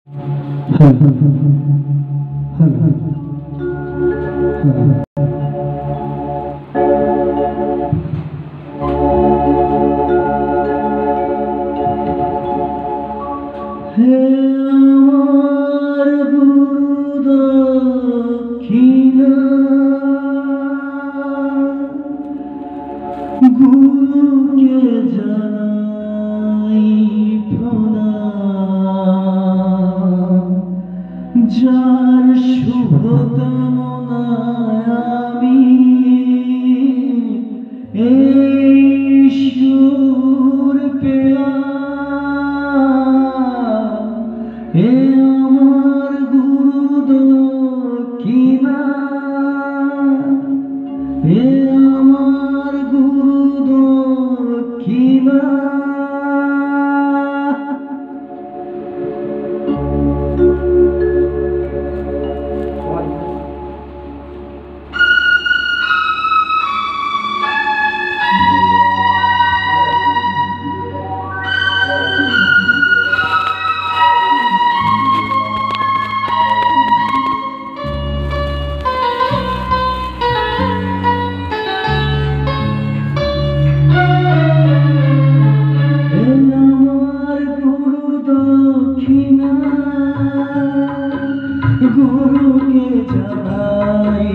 হ্যাঁ, হ্যাঁ, হ্যাঁ, হ্যাঁ। হে আমার গুরু দক্ষিণা, গুরুকে জানাই প্রণাম, যার শুভ কামনায় আমি এই সুর পেলাম। হে আমার গুরু দক্ষিণা, হে আমার গুরু দক্ষিণা। গুরুকে জানাই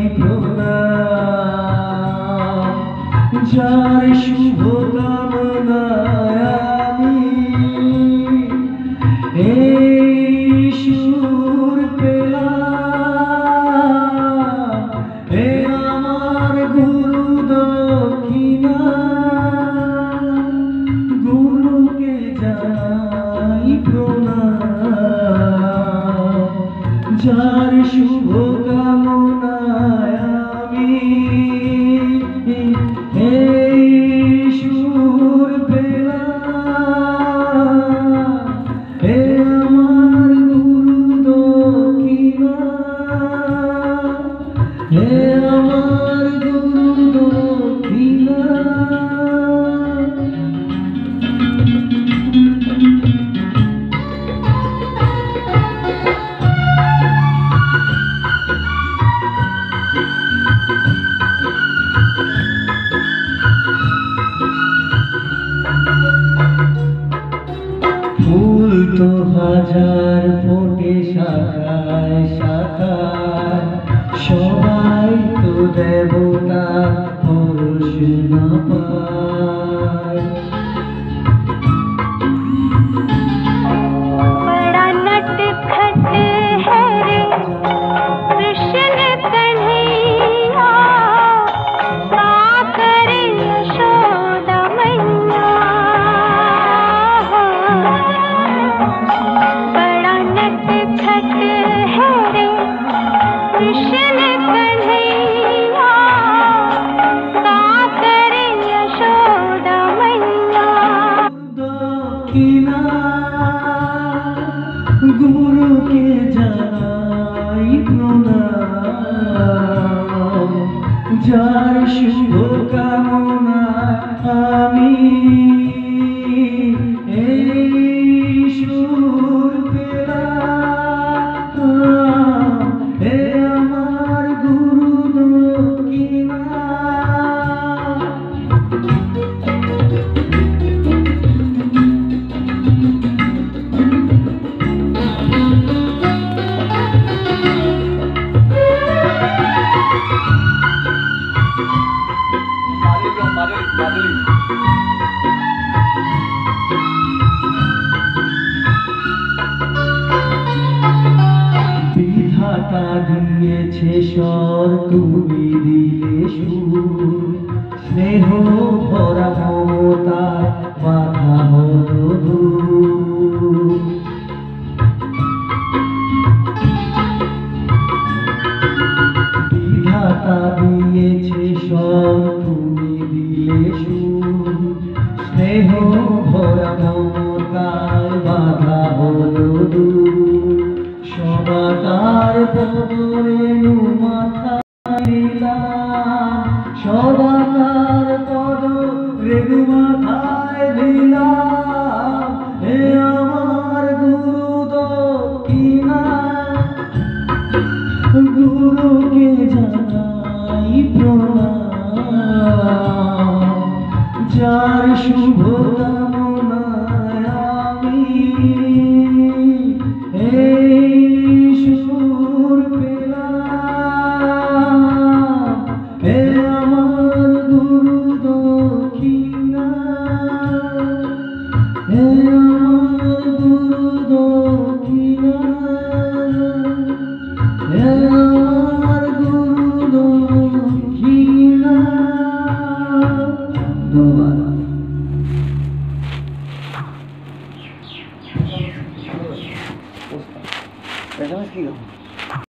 প্রণাম, যার শুভ কামনায় আমি এই সুর পেলাম। হে আমার গুরু দক্ষিণা, গুরুকে জানাই প্রণাম, যার শুভ কামনায় আমি এই সুর পেলাম। হে আমার গুরু দক্ষিণা, হে আমার গুরু দক্ষিণা। ফুল তো হাজার ফোটে শাখায় শাখায়, সবাই তো দেবতা পরশ না পায়। बड़ा नटखट है रे कृष्ण कन्हैया, साकर यशोदा मैया। बड़ा नटखट है रे कृष्ण कन्हैया, साकर यशोदा मैया। दक्षिणा, গুরুকে জানাই প্রণাম, যার শুভ কামনা আমি এই সুর পেলাম। হে আমার গুরু দক্ষিণা। বিধাতা দিয়েছে স্বর, তুমি দিলে সুর, স্নেহ ভরা মমতায় বাধা